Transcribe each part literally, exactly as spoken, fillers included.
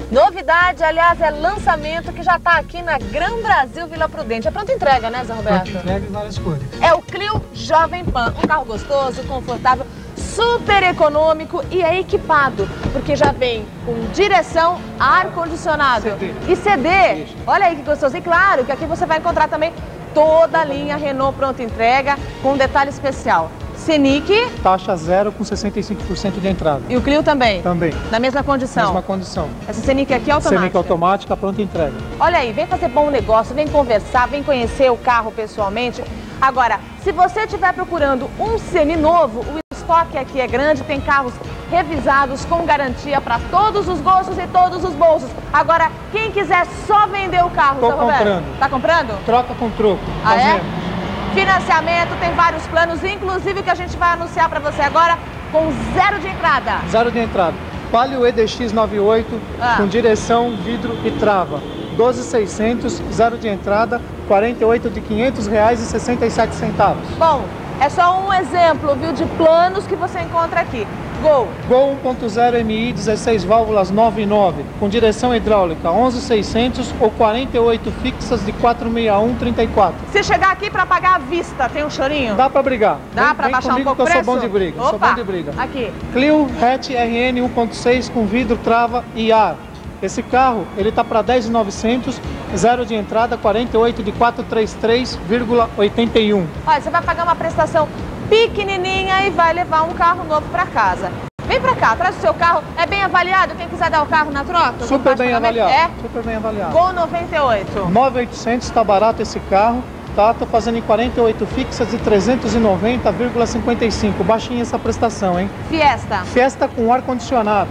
Novidade, aliás, é lançamento que já está aqui na Gran Brasil Vila Prudente. É pronta entrega, né, Zé Roberto? Pronta entrega em várias cores. É o Clio Jovem Pan, um carro gostoso, confortável, super econômico e é equipado, porque já vem com direção, ar-condicionado e C D. Isso. Olha aí que gostoso. E claro que aqui você vai encontrar também toda a linha Renault pronta entrega, com um detalhe especial. Scenic. Taxa zero com sessenta e cinco por cento de entrada. E o Clio também? Também. Na mesma condição? Mesma condição. Essa Scenic aqui é automática? Scenic automática, pronta entrega. Olha aí, vem fazer bom negócio, vem conversar, vem conhecer o carro pessoalmente. Agora, se você estiver procurando um seminovo, o estoque aqui é grande, tem carros revisados com garantia para todos os gostos e todos os bolsos. Agora, quem quiser só vender o carro, Tô Zé Roberto? comprando. Tá comprando? Troca com troco. Ah, Fazemos. é? Financiamento, tem vários planos, inclusive o que a gente vai anunciar para você agora, com zero de entrada. Zero de entrada. Palio E D X noventa e oito, ah. com direção, vidro e trava. doze mil e seiscentos, zero de entrada, quarenta e oito de quinhentos reais e sessenta e sete centavos. Bom, é só um exemplo, viu, de planos que você encontra aqui. Gol. Gol um ponto zero M I, dezesseis válvulas nove e nove, com direção hidráulica onze mil e seiscentos ou quarenta e oito fixas de quatrocentos e sessenta e um trinta e quatro. Se chegar aqui para pagar à vista, tem um chorinho? Dá para brigar. Dá para baixar um pouco o preço? Eu sou bom de briga. Opa, sou bom de briga. Aqui. Clio Hatch R N um ponto seis com vidro, trava e ar. Esse carro, ele tá para dez mil e novecentos, zero de entrada, quarenta e oito de quatrocentos e trinta e três vírgula oitenta e um. Olha, você vai pagar uma prestação pequenininha e vai levar um carro novo para casa. Vem pra cá, traz o seu carro. É bem avaliado? Quem quiser dar o carro na troca? Super bem avaliado. É? Super bem avaliado. Gol noventa e oito. nove mil e oitocentos, tá barato esse carro. Tá, tô fazendo em quarenta e oito fixas de trezentos e noventa vírgula cinquenta e cinco. Baixinha essa prestação, hein? Fiesta. Fiesta com ar-condicionado.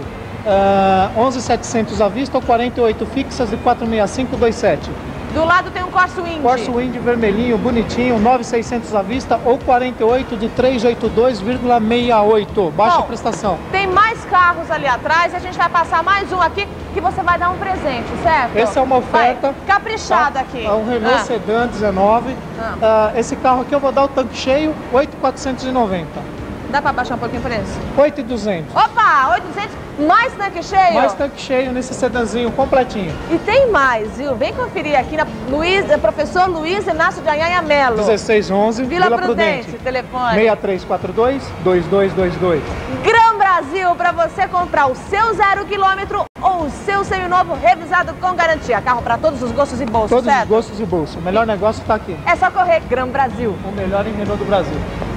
Uh, onze mil e setecentos à vista ou quarenta e oito fixas de quatrocentos e sessenta e cinco vírgula vinte e sete. Do lado tem um Corsa Wind. Corsa Wind vermelhinho, bonitinho, nove mil e seiscentos à vista ou quarenta e oito de trezentos e oitenta e dois vírgula sessenta e oito. Baixa Bom, prestação. Tem mais carros ali atrás e a gente vai passar mais um aqui que você vai dar um presente, certo? Essa é uma oferta. Vai, caprichado tá? aqui. É um Renault ah. Sedan dezenove. Ah. Uh, esse carro aqui eu vou dar o tanque cheio, oito mil quatrocentos e noventa. Dá pra baixar um pouquinho o preço? oito mil e duzentos. Opa, oito mil e duzentos, mais tanque cheio? Mais tanque cheio nesse sedanzinho completinho. E tem mais, viu? Vem conferir aqui na Luiz, professor Luiz Inácio de Anhanha Melo. dezesseis onze, Vila, Vila Prudente, Prudente. telefone. seis três quatro dois, dois dois dois dois. Gran Brasil, para você comprar o seu zero quilômetro ou o seu seminovo revisado com garantia. Carro para todos os gostos e bolsos, Todos certo? os gostos e bolsos. O melhor negócio está aqui. É só correr Gran Brasil. O melhor em Renault do Brasil.